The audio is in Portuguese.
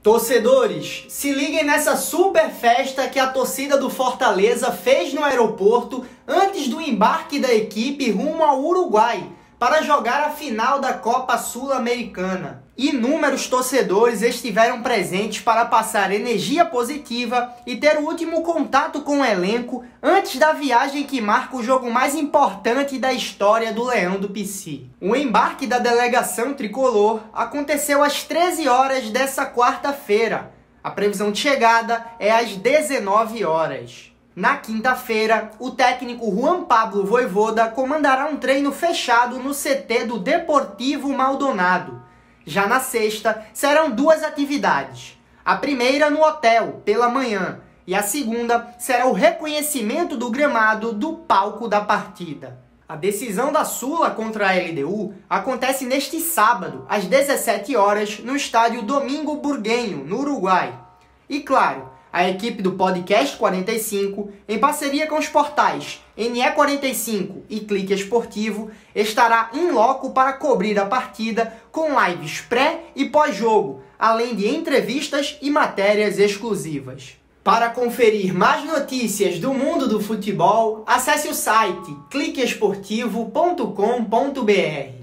Torcedores, se liguem nessa super festa que a torcida do Fortaleza fez no aeroporto antes do embarque da equipe rumo ao Uruguai para jogar a final da Copa Sul-Americana. Inúmeros torcedores estiveram presentes para passar energia positiva e ter o último contato com o elenco antes da viagem que marca o jogo mais importante da história do Leão do Pici. O embarque da delegação tricolor aconteceu às 13 horas dessa quarta-feira. A previsão de chegada é às 19 horas. Na quinta-feira, o técnico Juan Pablo Vojvoda comandará um treino fechado no CT do Deportivo Maldonado. Já na sexta, serão duas atividades. A primeira no hotel, pela manhã, e a segunda será o reconhecimento do gramado do palco da partida. A decisão da Sula contra a LDU acontece neste sábado, às 17 horas, no estádio Domingo Burgueño, no Uruguai. E claro, a equipe do Podcast 45, em parceria com os portais NE45 e Clique Esportivo, estará em loco para cobrir a partida com lives pré e pós-jogo, além de entrevistas e matérias exclusivas. Para conferir mais notícias do mundo do futebol, acesse o site cliqueesportivo.com.br.